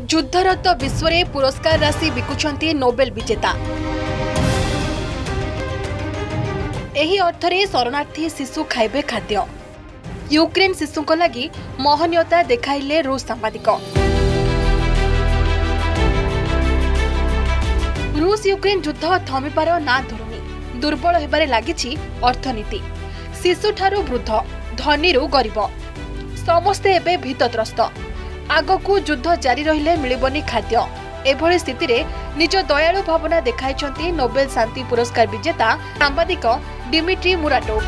युद्धरत विश्व में पुरस्कार राशि बिकुछंती नोबेल विजेता। एही अर्थरे शरणार्थी शिशु खाइबे खाद्य। यूक्रेन शिशुक लगी महनीयता देखाइले रूस सांबादिक। रूस यूक्रेन युद्ध थमिबार ना धरुनी। दुर्बल हेबारे लागिछि अर्थनीति। शिशु ठारू वृद्ध, धनीरू गरीब समस्ते एबे भीतत्रस्त। आगकू युद्ध जारी रहिले मिलिबनी खाद्य। एभली स्थिति रे निज दयालु भावना देखाइछंती नोबेल शांति पुरस्कार विजेता सांबादिक डिमिट्री मुराटोव।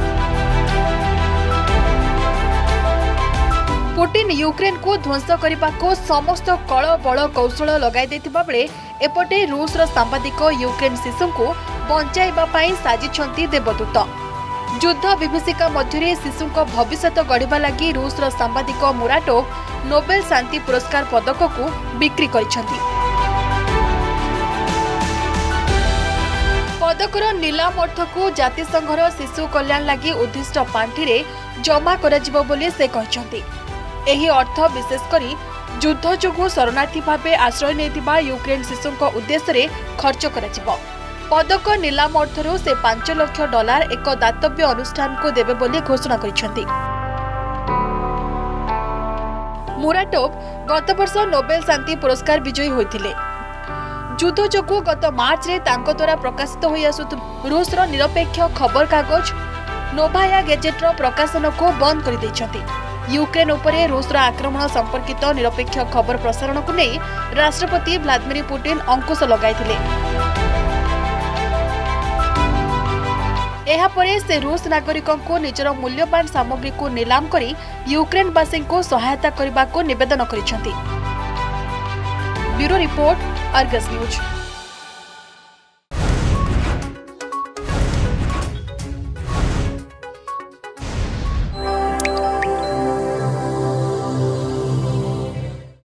पुतिन यूक्रेन को ध्वंस करने को समस्त कल बल कौशल लगाई देथिबा बेले एपटे रूसर सांबादिक यूक्रेन शिशु को बंचाइबा पई साजिछंती देवदूत। युद्ध विभीषिका मध्य शिशु भविष्य गढ़ा लगी रूसर सांबादिक मुराटोव नोबेल शांति पुरस्कार पदक को बिक्री करिछंती। पदकर नीलाम अर्थ को जातिसंघर शिशु कल्याण लगी उद्दिष्ट पांठि रे जमा कराजिबो बोली से कहिछंती। एही अर्थ विशेषकर युद्ध जोगु शरणार्थी भावे आश्रय नेतिबा यूक्रेन शिशुक उद्देश्य रे खर्च कराजिबो। पदक नीलाम अर्थरू से $5 लाख एक दातव्य अनुष्ठान को देबे बोली घोषणा करिसेंती। मुराटोव गत वर्ष नोबेल शांति पुरस्कार विजयी होइथिले। युद्ध जोगु गत मार्च रे तांको द्वारा प्रकाशित होई आसुत रूसर निरपेक्ष खबर कागज नोवाया गेजेटर प्रकाशन को बंद कर दैछंती। यूक्रेन उपरे रूसर आक्रमण संपर्कित निरपेक्ष खबर प्रसारण को नहीं राष्ट्रपति व्लादिमीर पुतिन अंकुश लगाइथिले। एहापरे से रूस नागरिकों को निजर मूल्यवान सामग्री को नीलाम करी यूक्रेनवासी को सहायता करने को निवेदन करिसेंती। Bureau report, Argus news.